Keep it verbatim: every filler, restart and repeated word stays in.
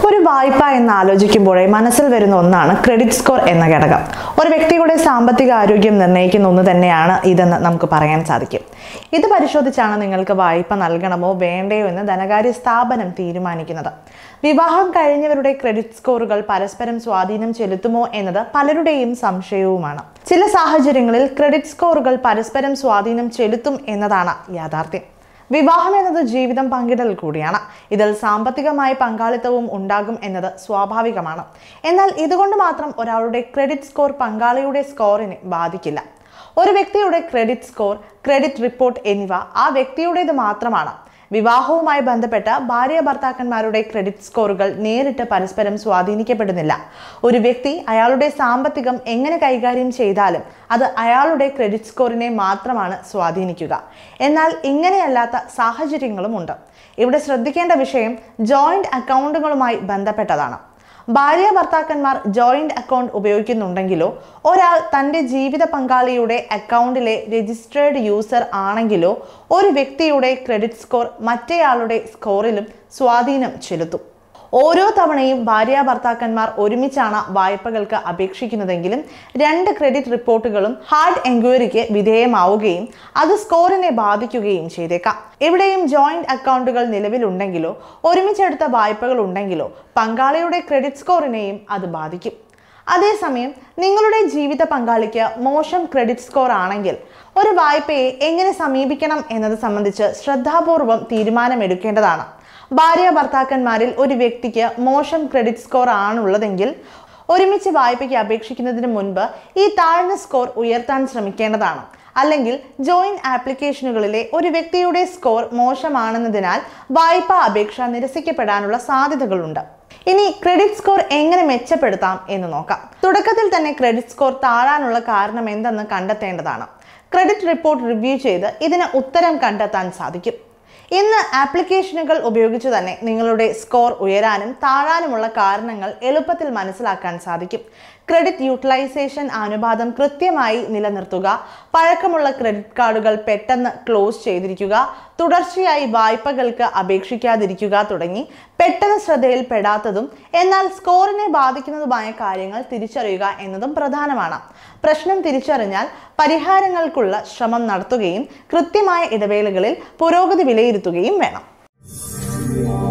ഒരു വായ്പ എന്ന് ആലോചിക്കുമ്പോഴേ മനസ്സിൽ വരുന്ന ഒന്നാണ് ക്രെഡിറ്റ് സ്കോർ എന്ന ഘടകം. ഒരു വ്യക്തിയുടെ സാമ്പത്തിക ആരോഗ്യം നിർണ്ണയിക്കുന്ന ഒന്ന് തന്നെയാണ് ഇതെന്ന് നമുക്ക് പറയാൻ സാധിക്കും. ഇത് പരിശോധിച്ചാണ് നിങ്ങൾക്ക് വായ്പ നൽകണമോ വേണ്ടയോ എന്ന് ധനകാര്യ സ്ഥാപനം തീരുമാനിക്കുന്നത്. വിവാഹം കഴിഞ്ഞവരുടെ ക്രെഡിറ്റ് സ്കോറുകൾ പരസ്പരം സ്വാധീനം ചെലുത്തുമോ എന്നത് പലരുടെയും സംശയവുമാണ്. ചില സാഹചര്യങ്ങളിൽ ക്രെഡിറ്റ് സ്കോറുകൾ പരസ്പരം സ്വാധീനം ചെലുത്തും എന്നതാണ് യാഥാർത്ഥ്യം. വിവാഹം എന്നത് ജീവിതം പങ്കിടൽ കൂടിയാണ്. ഇതിൽ സാമ്പത്തികമായ പങ്കാളിത്തവും ഉണ്ടാകും എന്നത് സ്വാഭാവികമാണ്. എന്നാൽ ഇതുകൊണ്ട് മാത്രം ഒരാളുടെ ക്രെഡിറ്റ് സ്കോർ പങ്കാളിയുടെ സ്കോറിനെ ബാധിക്കില്ല. ഒരു വ്യക്തിയുടെ ക്രെഡിറ്റ് സ്കോർ, ക്രെഡിറ്റ് റിപ്പോർട്ട് എന്നിവ ആ വ്യക്തിയുടേത് മാത്രമാണ്. വിവാഹവുമായി ബന്ധപ്പെട്ട ഭാര്യ ഭർത്താക്കന്മാരുടെ ക്രെഡിറ്റ് സ്കോറുകൾ നേരിട്ട് പരസ്പരം സ്വാധീനിക്കപ്പെടുന്നില്ല. ഒരു വ്യക്തി അയാളുടെ സാമ്പത്തികം എങ്ങനെ കൈകാര്യം ചെയ്താലും അത് അയാളുടെ ക്രെഡിറ്റ് സ്കോറിനെ മാത്രമാണ് സ്വാധീനിക്കുക. എന്നാൽ ഇങ്ങനെയല്ലാത്ത സാഹചര്യങ്ങളും ഉണ്ട്. ഇവിടെ ശ്രദ്ധിക്കേണ്ട വിഷയം ജോയിന്റ് അക്കൗണ്ടുകളുമായി ബന്ധപ്പെട്ടതാണ്. ഭാര്യ ഭർത്താക്കന്മാർ ജോയിന്റ് അക്കൗണ്ട് ഉപയോഗിക്കുന്നുണ്ടെങ്കിലോ ഒരാൾ തൻ്റെ ജീവിത പങ്കാളിയുടെ അക്കൗണ്ടിലെ രജിസ്റ്റേർഡ് യൂസർ ആണെങ്കിലോ ഒരു വ്യക്തിയുടെ ക്രെഡിറ്റ് സ്കോർ മറ്റേയാളുടെ സ്കോറിലും സ്വാധീനം ചെലുത്തും. ഓരോ തവണയും ഭാര്യ ഭർത്താക്കന്മാർ ഒരുമിച്ചാണ് വായ്പകൾക്ക് അപേക്ഷിക്കുന്നതെങ്കിലും രണ്ട് ക്രെഡിറ്റ് റിപ്പോർട്ടുകളും ഹാർഡ് എൻക്വയറിക്ക് വിധേയമാവുകയും അത് സ്കോറിനെ ബാധിക്കുകയും ചെയ്തേക്കാം. എവിടെയും ജോയിന്റ് അക്കൗണ്ടുകൾ നിലവിലുണ്ടെങ്കിലോ ഒരുമിച്ചെടുത്ത വായ്പകൾ ഉണ്ടെങ്കിലോ പങ്കാളിയുടെ ക്രെഡിറ്റ് സ്കോറിനെയും അത് ബാധിക്കും. അതേസമയം നിങ്ങളുടെ ജീവിത പങ്കാളിക്ക് മോശം ക്രെഡിറ്റ് സ്കോർ ആണെങ്കിൽ ഒരു വായ്പയെ എങ്ങനെ സമീപിക്കണം എന്നത് സംബന്ധിച്ച് ശ്രദ്ധാപൂർവം തീരുമാനമെടുക്കേണ്ടതാണ്. ഭാര്യ ഭർത്താക്കന്മാരിൽ ഒരു വ്യക്തിക്ക് മോശം ക്രെഡിറ്റ് സ്കോർ ആണുള്ളതെങ്കിൽ ഒരുമിച്ച് വായ്പയ്ക്ക് അപേക്ഷിക്കുന്നതിന് മുൻപ് ഈ താഴ്ന്ന സ്കോർ ഉയർത്താൻ ശ്രമിക്കേണ്ടതാണ്. അല്ലെങ്കിൽ ജോയിന്റ് ആപ്ലിക്കേഷനുകളിലെ ഒരു വ്യക്തിയുടെ സ്കോർ മോശമാണെന്നതിനാൽ വായ്പാ അപേക്ഷ നിരസിക്കപ്പെടാനുള്ള സാധ്യതകളുണ്ട്. ഇനി ക്രെഡിറ്റ് സ്കോർ എങ്ങനെ മെച്ചപ്പെടുത്താം എന്ന് നോക്കാം. തുടക്കത്തിൽ തന്നെ ക്രെഡിറ്റ് സ്കോർ താഴാനുള്ള കാരണം എന്തെന്ന് കണ്ടെത്തേണ്ടതാണ്. ക്രെഡിറ്റ് റിപ്പോർട്ട് റിവ്യൂ ചെയ്ത് ഇതിന് ഉത്തരം കണ്ടെത്താൻ സാധിക്കും. ഇന്ന് ആപ്ലിക്കേഷനുകൾ ഉപയോഗിച്ച് തന്നെ നിങ്ങളുടെ സ്കോർ ഉയരാനും താഴാനുമുള്ള കാരണങ്ങൾ എളുപ്പത്തിൽ മനസ്സിലാക്കാൻ സാധിക്കും. ക്രെഡിറ്റ് യൂട്ടിലൈസേഷൻ അനുപാതം കൃത്യമായി നിലനിർത്തുക, പഴക്കമുള്ള ക്രെഡിറ്റ് കാർഡുകൾ പെട്ടെന്ന് ക്ലോസ് ചെയ്തിരിക്കുക, തുടർച്ചയായി വായ്പകൾക്ക് അപേക്ഷിക്കാതിരിക്കുക തുടങ്ങി പെട്ടെന്ന് ശ്രദ്ധയിൽപ്പെടാത്തതും എന്നാൽ സ്കോറിനെ ബാധിക്കുന്നതുമായ കാര്യങ്ങൾ തിരിച്ചറിയുക എന്നതും പ്രധാനമാണ്. പ്രശ്നം തിരിച്ചറിഞ്ഞാൽ പരിഹാരങ്ങൾക്കുള്ള ശ്രമം നടത്തുകയും കൃത്യമായ ഇടവേളകളിൽ പുരോഗതി വിലയിരുത്തുകയും വേണം.